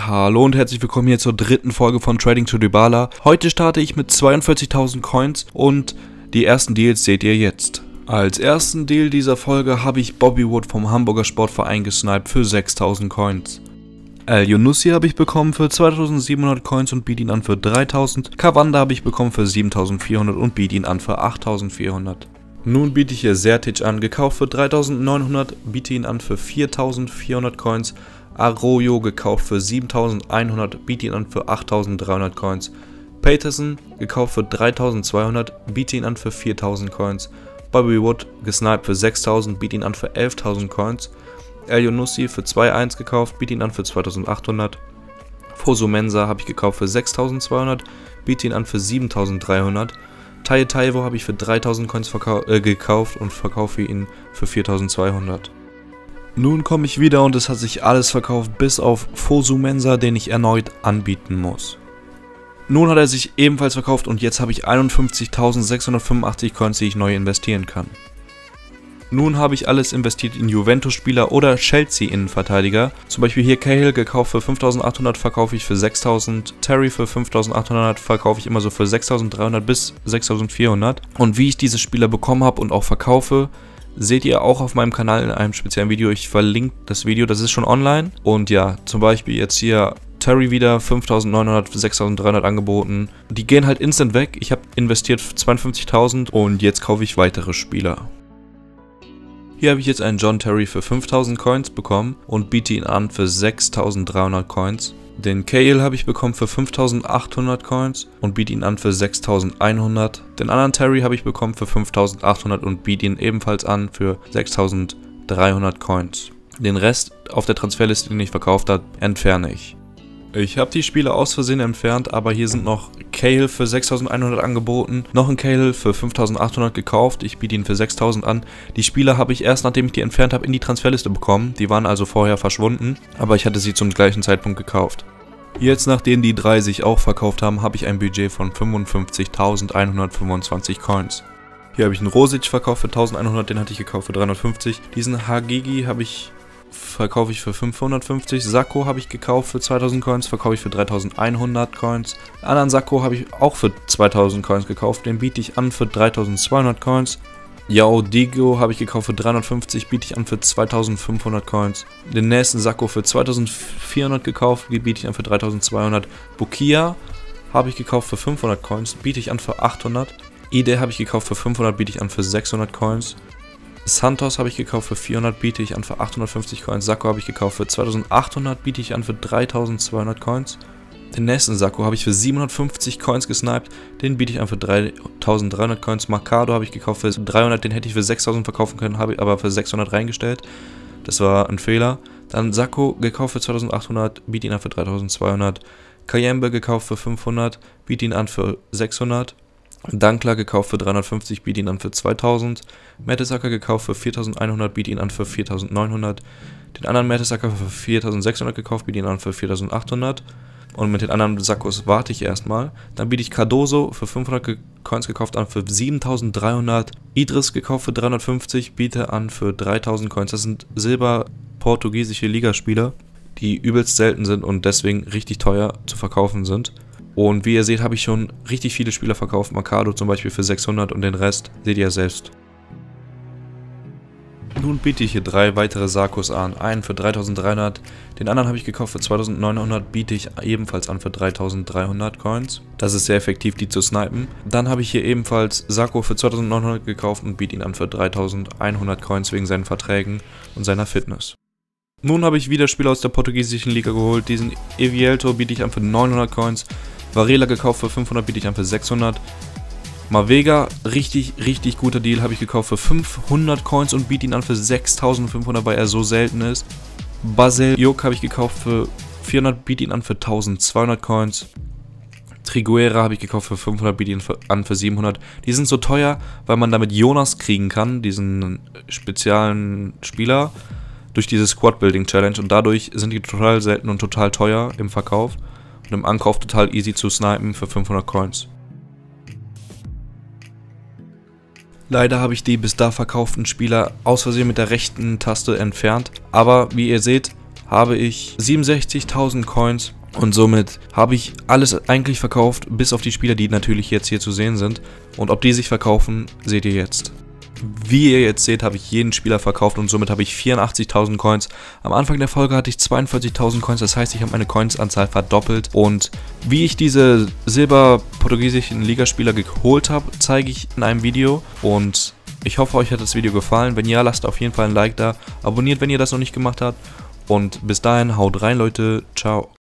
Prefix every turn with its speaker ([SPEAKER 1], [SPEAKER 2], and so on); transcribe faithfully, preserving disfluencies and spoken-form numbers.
[SPEAKER 1] Hallo und herzlich willkommen hier zur dritten Folge von Trading to Dybala. Heute starte ich mit zweiundvierzigtausend Coins und die ersten Deals seht ihr jetzt. Als ersten Deal dieser Folge habe ich Bobby Wood vom Hamburger Sportverein gesniped für sechstausend Coins. El-Younousi habe ich bekommen für zweitausendsiebenhundert Coins und biete ihn an für dreitausend. Cavanda habe ich bekommen für siebentausendvierhundert und biete ihn an für achttausendvierhundert. Nun biete ich hier Sertic an, gekauft für dreitausendneunhundert, biete ihn an für viertausendvierhundert Coins. Arroyo gekauft für siebentausendeinhundert, biete ihn an für achttausenddreihundert Coins. Peterson gekauft für dreitausendzweihundert, biete ihn an für viertausend Coins. Bobby Wood gesniped für sechstausend, biete ihn an für elftausend Coins. El-Younousi für zwei Komma eins gekauft, biete ihn an für zweitausendachthundert. Fosu-Mensah habe ich gekauft für sechstausendzweihundert, biete ihn an für siebentausenddreihundert. Taye Taiwo habe ich für dreitausend Coins äh, gekauft und verkaufe ihn für viertausendzweihundert. Nun komme ich wieder und es hat sich alles verkauft, bis auf Fosu-Mensah, den ich erneut anbieten muss. Nun hat er sich ebenfalls verkauft und jetzt habe ich einundfünfzigtausendsechshundertfünfundachtzig Coins, die ich neu investieren kann. Nun habe ich alles investiert in Juventus-Spieler oder Chelsea-Innenverteidiger. Zum Beispiel hier Cahill gekauft für fünftausendachthundert, verkaufe ich für sechstausend. Terry für fünftausendachthundert, verkaufe ich immer so für sechstausenddreihundert bis sechstausendvierhundert. Und wie ich diese Spieler bekommen habe und auch verkaufe, seht ihr auch auf meinem Kanal in einem speziellen Video. Ich verlinke das Video, das ist schon online. Und ja, zum Beispiel jetzt hier Terry wieder fünftausendneunhundert für sechstausenddreihundert angeboten. Die gehen halt instant weg. Ich habe investiert zweiundfünfzigtausend und jetzt kaufe ich weitere Spieler. Hier habe ich jetzt einen John Terry für fünftausend Coins bekommen und biete ihn an für sechstausenddreihundert Coins. Den Cahill habe ich bekommen für fünftausendachthundert Coins und biete ihn an für sechstausendeinhundert. Den anderen Terry habe ich bekommen für fünftausendachthundert und biete ihn ebenfalls an für sechstausenddreihundert Coins. Den Rest auf der Transferliste, den ich verkauft habe, entferne ich. Ich habe die Spieler aus Versehen entfernt, aber hier sind noch Cahill für sechstausendeinhundert angeboten, noch ein Cahill für fünftausendachthundert gekauft, ich biete ihn für sechstausend an. Die Spieler habe ich erst, nachdem ich die entfernt habe, in die Transferliste bekommen, die waren also vorher verschwunden, aber ich hatte sie zum gleichen Zeitpunkt gekauft. Jetzt, nachdem die drei sich auch verkauft haben, habe ich ein Budget von fünfundfünfzigtausendeinhundertfünfundzwanzig Coins. Hier habe ich einen Rosic verkauft für eintausendeinhundert, den hatte ich gekauft für dreihundertfünfzig. Diesen Hagigi habe ich verkaufe ich für fünfhundertfünfzig, Sakho habe ich gekauft für zweitausend Coins, verkaufe ich für dreitausendeinhundert Coins. Den anderen Sakho habe ich auch für zweitausend Coins gekauft, den biete ich an für dreitausendzweihundert Coins. Yao Digo habe ich gekauft für dreihundertfünfzig, biete ich an für zweitausendfünfhundert Coins. Den nächsten Sakho für zweitausendvierhundert gekauft, biete ich an für dreitausendzweihundert. Bukia habe ich gekauft für fünfhundert Coins, biete ich an für achthundert. Ide habe ich gekauft für fünfhundert, biete ich an für sechshundert Coins. Santos habe ich gekauft für vierhundert, biete ich an für achthundertfünfzig Coins. Sakho habe ich gekauft für zweitausendachthundert, biete ich an für dreitausendzweihundert Coins. Den nächsten Sakho habe ich für siebenhundertfünfzig Coins gesniped, den biete ich an für dreitausenddreihundert Coins. Mercado habe ich gekauft für dreihundert, den hätte ich für sechstausend verkaufen können, habe ich aber für sechshundert reingestellt. Das war ein Fehler. Dann Sakho gekauft für zweitausendachthundert, biete ihn an für dreitausendzweihundert. Kayembe gekauft für fünfhundert, biete ihn an für sechshundert. Dankler gekauft für dreihundertfünfzig, biete ihn an für zweitausend. Mertesacker gekauft für viertausendeinhundert, biete ihn an für viertausendneunhundert. Den anderen Mertesacker für viertausendsechshundert gekauft, biete ihn an für viertausendachthundert. Und mit den anderen Sakkos warte ich erstmal. Dann biete ich Cardoso für fünfhundert Coins gekauft an für siebentausenddreihundert. Idris gekauft für dreihundertfünfzig, biete an für dreitausend Coins. Das sind silber-portugiesische Ligaspieler, die übelst selten sind und deswegen richtig teuer zu verkaufen sind. Und wie ihr seht, habe ich schon richtig viele Spieler verkauft. Mercado zum Beispiel für sechshundert und den Rest seht ihr selbst. Nun biete ich hier drei weitere Sakkos an. Einen für dreitausenddreihundert, den anderen habe ich gekauft für zweitausendneunhundert, biete ich ebenfalls an für dreitausenddreihundert Coins. Das ist sehr effektiv, die zu snipen. Dann habe ich hier ebenfalls Sakho für zweitausendneunhundert gekauft und biete ihn an für dreitausendeinhundert Coins wegen seinen Verträgen und seiner Fitness. Nun habe ich wieder Spieler aus der portugiesischen Liga geholt. Diesen Evielto biete ich an für neunhundert Coins. Varela gekauft für fünfhundert, biete ich an für sechshundert. Mavega, richtig, richtig guter Deal, habe ich gekauft für fünfhundert Coins und biete ihn an für sechstausendfünfhundert, weil er so selten ist. Basel Juk habe ich gekauft für vierhundert, biete ihn an für eintausendzweihundert Coins. Triguera habe ich gekauft für fünfhundert, biete ihn an für siebenhundert. Die sind so teuer, weil man damit Jonas kriegen kann, diesen speziellen Spieler, durch diese Squad Building Challenge, und dadurch sind die total selten und total teuer im Verkauf. Und im Ankauf total easy zu snipen für fünfhundert Coins. Leider habe ich die bis da verkauften Spieler aus Versehen mit der rechten Taste entfernt. Aber wie ihr seht, habe ich siebenundsechzigtausend Coins. Und somit habe ich alles eigentlich verkauft, bis auf die Spieler, die natürlich jetzt hier zu sehen sind. Und ob die sich verkaufen, seht ihr jetzt. Wie ihr jetzt seht, habe ich jeden Spieler verkauft und somit habe ich vierundachtzigtausend Coins. Am Anfang der Folge hatte ich zweiundvierzigtausend Coins, das heißt, ich habe meine Coinsanzahl verdoppelt. Und wie ich diese silber-portugiesischen Ligaspieler geholt habe, zeige ich in einem Video. Und ich hoffe, euch hat das Video gefallen. Wenn ja, lasst auf jeden Fall ein Like da. Abonniert, wenn ihr das noch nicht gemacht habt. Und bis dahin, haut rein, Leute. Ciao.